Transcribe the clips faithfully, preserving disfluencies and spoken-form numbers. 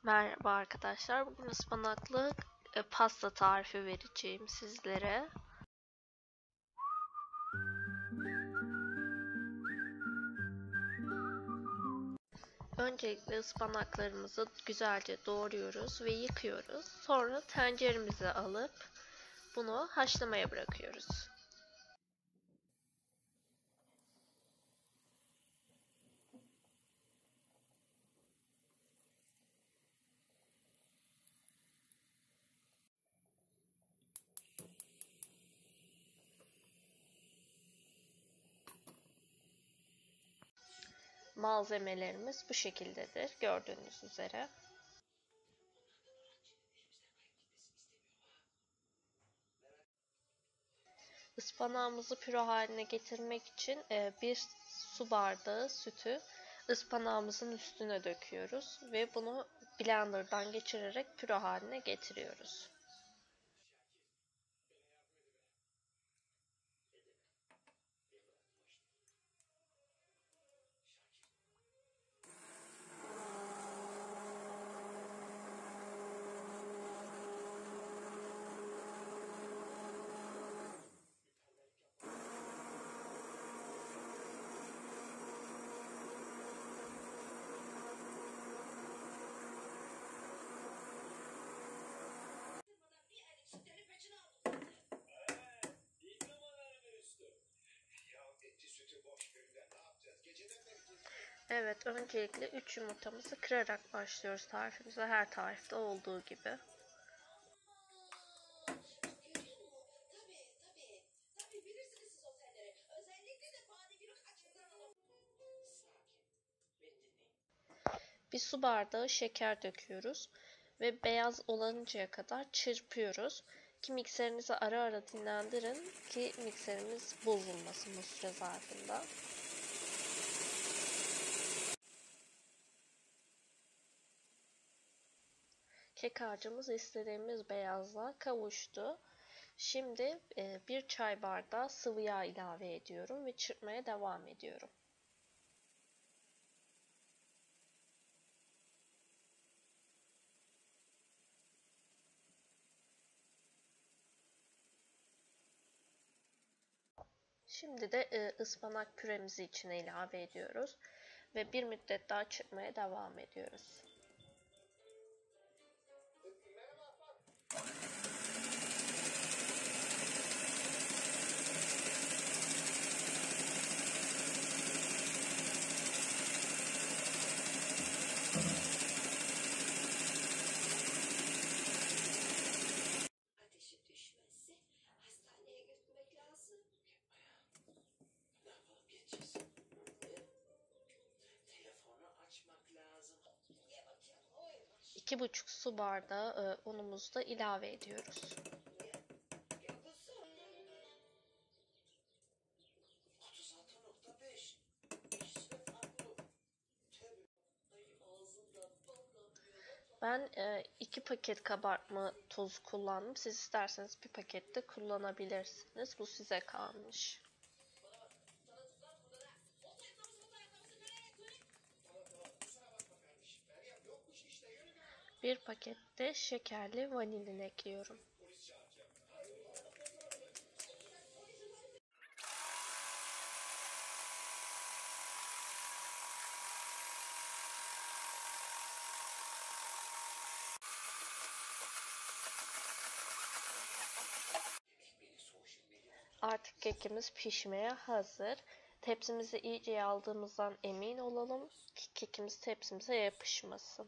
Merhaba arkadaşlar. Bugün ıspanaklı e, pasta tarifi vereceğim sizlere. Öncelikle ıspanaklarımızı güzelce doğruyoruz ve yıkıyoruz. Sonra tenceremize alıp bunu haşlamaya bırakıyoruz. Malzemelerimiz bu şekildedir, gördüğünüz üzere. Ispanağımızı püre haline getirmek için bir su bardağı sütü ıspanağımızın üstüne döküyoruz ve bunu blenderdan geçirerek püre haline getiriyoruz. Evet, öncelikle üç yumurtamızı kırarak başlıyoruz tarifimize, her tarifte olduğu gibi. Bir su bardağı şeker döküyoruz ve beyaz oluncaya kadar çırpıyoruz ki mikserinizi ara ara dinlendirin ki mikserimiz bozulmasın bu süre zarfında. Kek harcımız istediğimiz beyazlığa kavuştu. Şimdi bir çay bardağı sıvı yağ ilave ediyorum ve çırpmaya devam ediyorum. Şimdi de ıspanak püremizi içine ilave ediyoruz ve bir müddet daha çırpmaya devam ediyoruz. iki buçuk su bardağı unumuzu da ilave ediyoruz. Ben iki paket kabartma tozu kullandım. Siz isterseniz bir paket de kullanabilirsiniz. Bu size kalmış. Bir paket de şekerli vanilin ekliyorum. Artık kekimiz pişmeye hazır. Tepsimizi iyice yaldığımızdan emin olalım ki kekimiz tepsimize yapışmasın.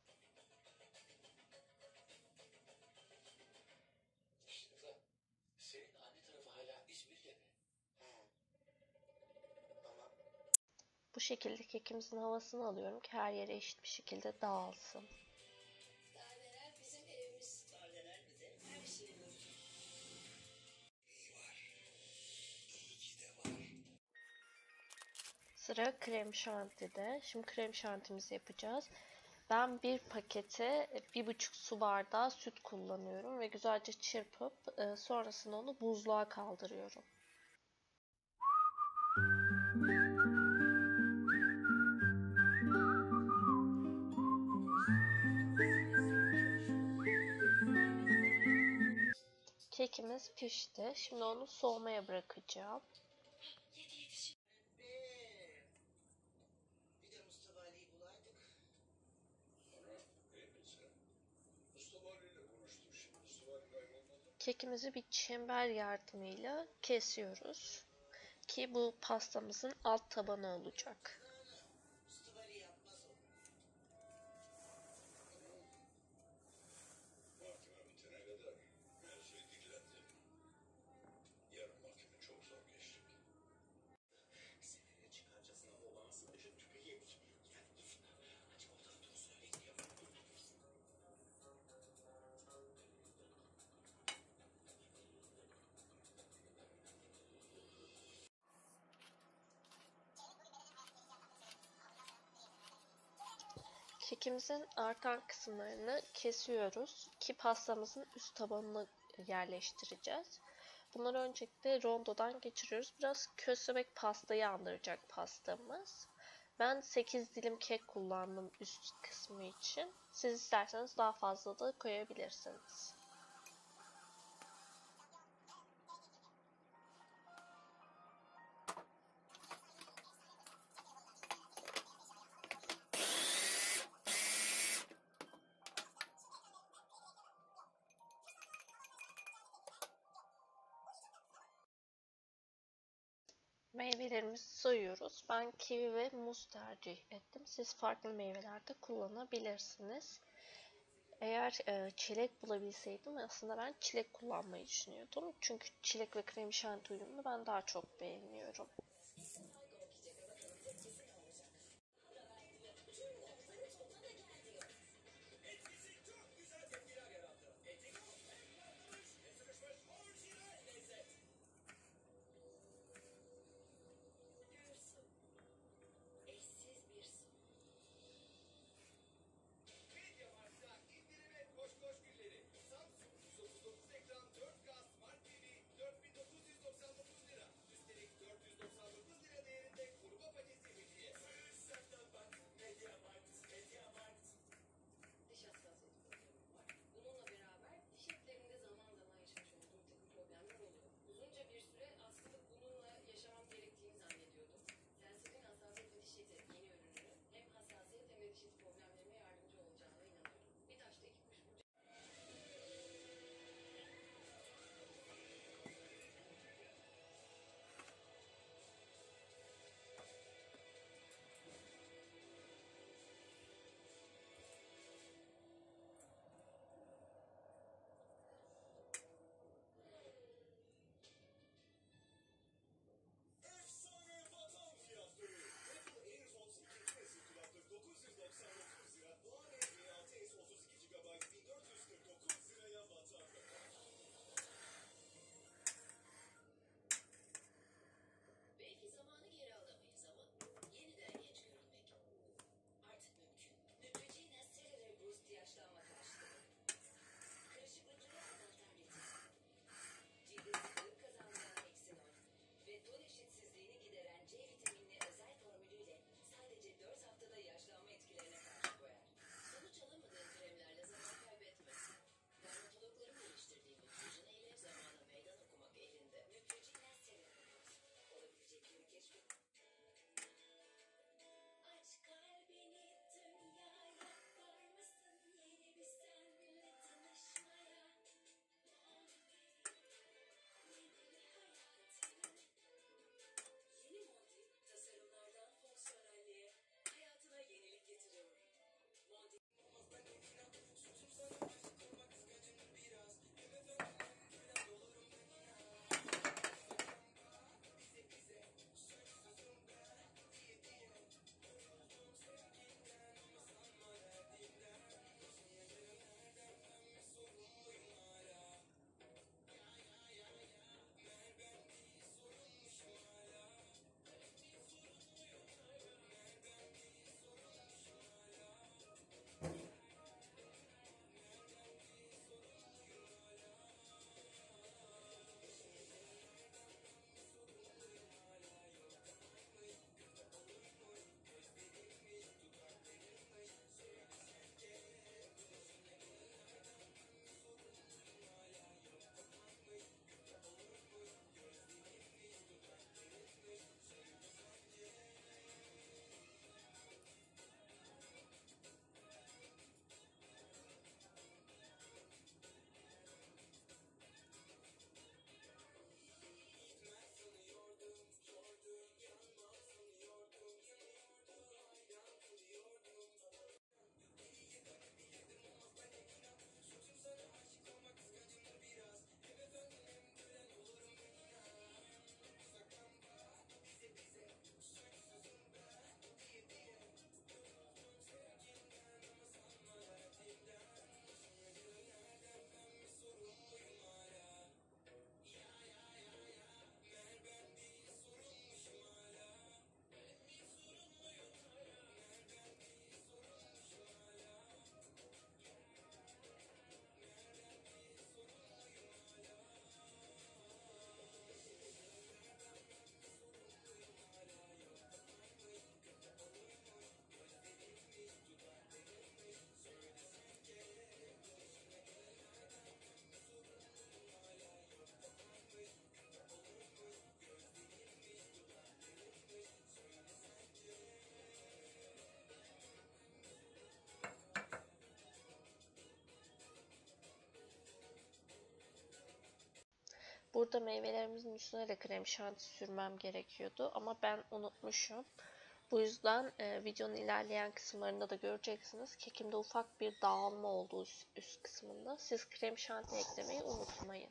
Bu şekilde kekimizin havasını alıyorum ki her yere eşit bir şekilde dağılsın. Sıra krem şantide. Şimdi krem şantimizi yapacağız. Ben bir pakete bir buçuk su bardağı süt kullanıyorum ve güzelce çırpıp sonrasında onu buzluğa kaldırıyorum. Kekimiz pişti. Şimdi onu soğumaya bırakacağım. Kekimizi bir çember yardımıyla kesiyoruz ki bu pastamızın alt tabanı olacak. Kekimizin artan kısımlarını kesiyoruz ki pastamızın üst tabanını yerleştireceğiz. Bunları öncelikle rondodan geçiriyoruz. Biraz köstebek pastayı andıracak pastamız. Ben sekiz dilim kek kullandım üst kısmı için. Siz isterseniz daha fazla da koyabilirsiniz. Meyvelerimizi soyuyoruz. Ben kivi ve muz tercih ettim. Siz farklı meyveler de kullanabilirsiniz. Eğer e, çilek bulabilseydim aslında ben çilek kullanmayı düşünüyordum. Çünkü çilek ve krem şanti uyumunu ben daha çok beğeniyorum. burada meyvelerimizin üstüne de krem şanti sürmem gerekiyordu ama ben unutmuşum. Bu yüzden e, videonun ilerleyen kısımlarında da göreceksiniz. Kekimde ufak bir dağılma oldu üst, üst kısmında. Siz krem şanti eklemeyi unutmayın.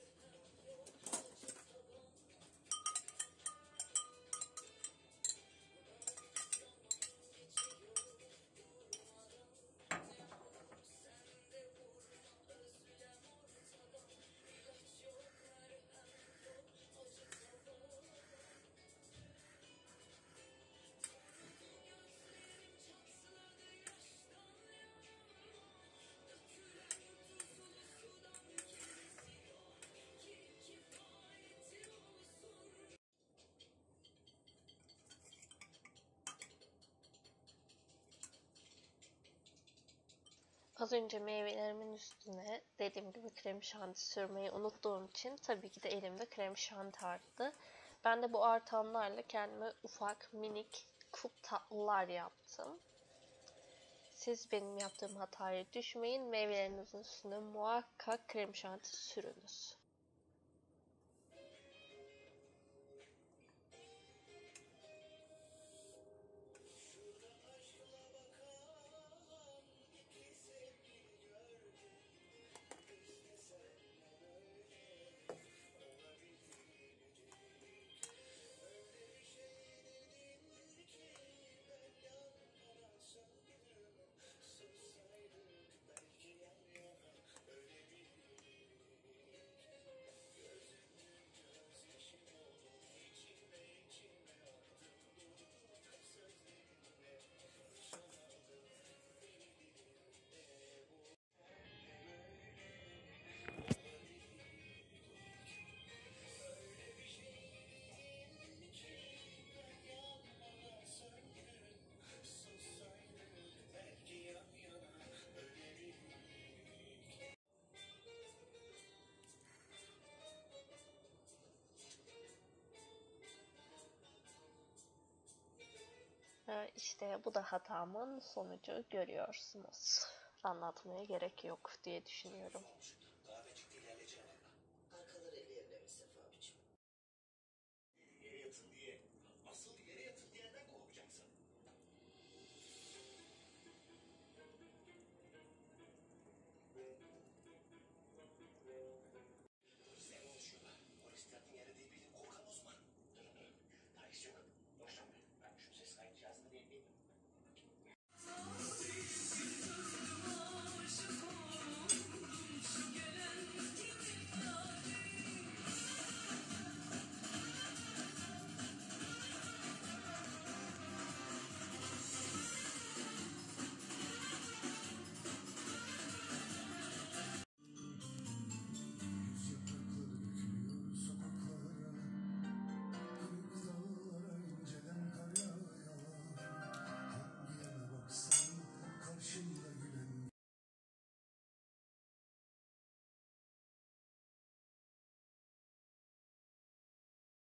Az önce meyvelerimin üstüne dediğim gibi krem şanti sürmeyi unuttuğum için tabii ki de elimde krem şanti arttı. Ben de bu artanlarla kendime ufak minik kup tatlılar yaptım. Siz benim yaptığım hataya düşmeyin. Meyvelerinizin üstüne muhakkak krem şanti sürünüz. İşte bu da hatamın sonucu, görüyorsunuz. Anlatmaya gerek yok diye düşünüyorum. Arkaları ellerine mi Sefa abicim? Yere yatın diye, asıl yere yatın diyenden korkacaksın. Polisler konuşuyorlar. Polislerin yere değil bilin korkan Osman. Tanışıyorlar.